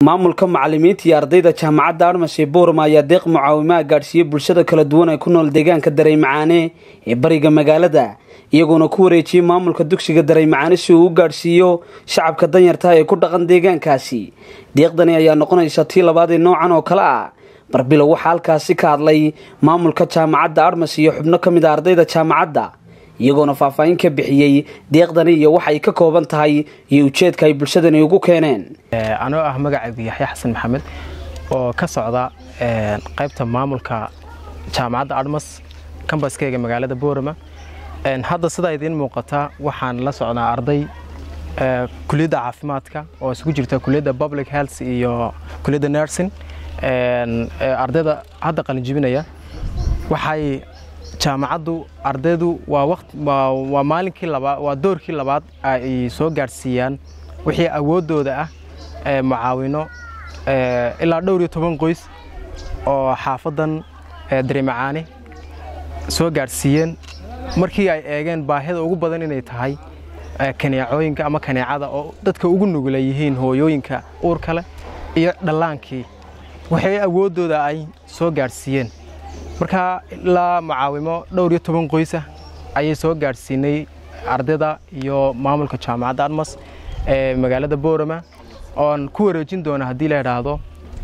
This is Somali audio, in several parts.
maamulka macallimiinta iyo ardayda jaamacadda Armas ee Boorama ayaa deeq mucaawimo gaarsiiyay bulshada kala duwan ee ku nool deegaanka Dareemacaane ee bariga magaalada iyagoona ku wareejiyay maamulka dugsiga Dareemacaane si uu u gaarsiiyo shacabka danyarta ee ku dhaqan deegaankaasi. Deeqdani ayaa noqonaysa tii labaad ee noocan oo kale ah. Barbilo waxa halkaasi ka hadlay maamulka jaamacadda Armas iyo xubno kamid ah ardayda jaamacadda iyagoona faahfaahin ka bixiyay deeqdani iyo waxa ay ka kooban tahay iyo ujeedka ay bulshadani ugu keeneen. Anoo ah magacaygu Yaxya Xasan Maxamed oo ka socda qaybta maamulka jaamacadda Armas campus-keega magaalada Boorama. Hadda sida idin muuqata waxaan la socnaa arday kulliyadda caafimaadka oo isku jirta kulliyadda public health iyo kulliyadda nursing. Ardayda hadda qalin jibinaya waxay jaamacaddu ardaydu waa maalinkii labaad waa doorkii labaad ay soo gaarsiiyaan wixii awoodooda ah mucaawino ilaa dhowr iyo 10 qoys oo xaafadan Dareemacaane soo gaarsiiyeen markii ay eegeen baahida ugu badan inay tahay kaneecooyinka ama kaneecada oo dadka ugu nugul yihiin hooyooyinka uurka leh iyo dhalaankii waxay awoodooda ay soo gaarsiiyeen marka la mucaawimo dhowr iyo 10 qoys ayay soo gaarsiinay ardayda iyo maamulka jaamacadda Armas ee magaalada Boorama oo ku wareejin doona hadii la yiraahdo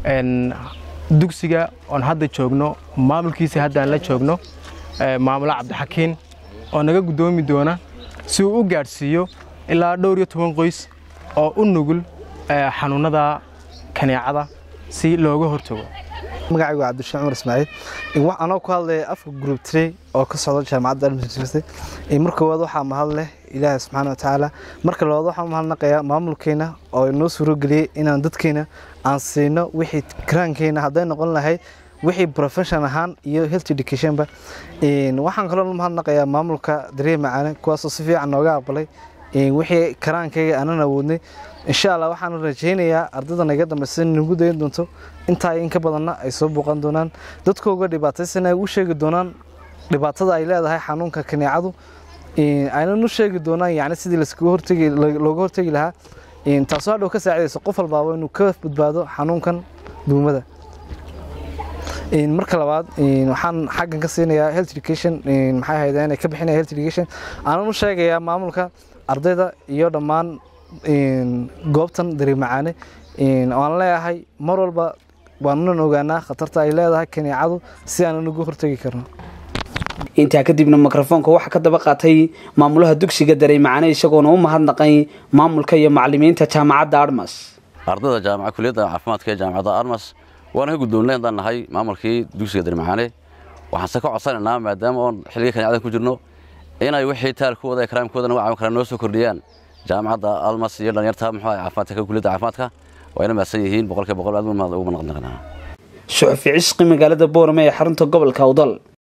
dugsiga oo hadda joogno maamulkiisa hadda la joogno maamul Cabdixakiin oo naga gudoomi doona si uu u gaarsiiyo ilaa dhowr iyo 10 qoys oo u nugul xanuunada kaneecada si looga hortago. magacaygu Cabdishaam Umar Ismaaciil waxaan ku hadlay afka group 3 oo ka socda jaamacadda Armas marka waxa mahad leh Ilaahay subhanahu wa ta'ala marka labaad waxaan mahadnaqayaa maamulkeena oo inoo suuro galiyay inaan dadkeena aan siino wixii karaankeena haday noqon lahayd wixii professional ahaan iyo health education ba waxaan kaloo mahadnaqayaa maamulka Dareemacaane kuwaas oo si fiican nooga aqbalay wixii karaankeyga aanan awoodnay insha Allah waxaan rajaynayaa ardayda naga dambaysan inuu gudayn doonto inta ay ka badanna ay soo booqan doonaan dadkooga dhibaataysan ay u sheegi doonaan dhibaatada ay leedahay xanuunka kaneecadu aynan u sheegi doonaan yaani sidii looga hortagi lahaa taasoo hadhow ka saacidayso qof walba inuu ka badbaado xanuunkan duumada. marka labaad waxaan xaggan ka siinayaa health education maxay hay'adaha inay ka bixinayaan health education aanan u sheegayaa maamulka ardayda iyo dhammaan goobtan Dareemacaane aan leeyahay mar walba waan ogaanaa khatarta ay leedahay kaneecadu si aan uga hortagi karno. inta kadibna mikrofoonka waxa ka daba qaatay maamulaha dugsiga Dareemacaane isagoona u mahadnaqay maamulka iyo macallimiinta jaamacadda Armas. ardayda jaamacadda kulliyadda caafimaadka ee jaamacadda Armas waan ka guddoonay inaan nahay maamulkii dugsiga Dareemacaane waxaan se ka codsanaynaa maadaama oo xilliga kaneecada ku jirno inay wixii taalkooda ee karaamkooda waxa kala noo soo kordhiyaan jaamacadda Armas iyo dhalinyarta caafimaadka kulliyadda caafimaadka wayna maasan yihiin 100% aad ugu mahadnaqnaa. Shucfi Cisqi magaalada Boorama ee xarunta gobolka Awdal.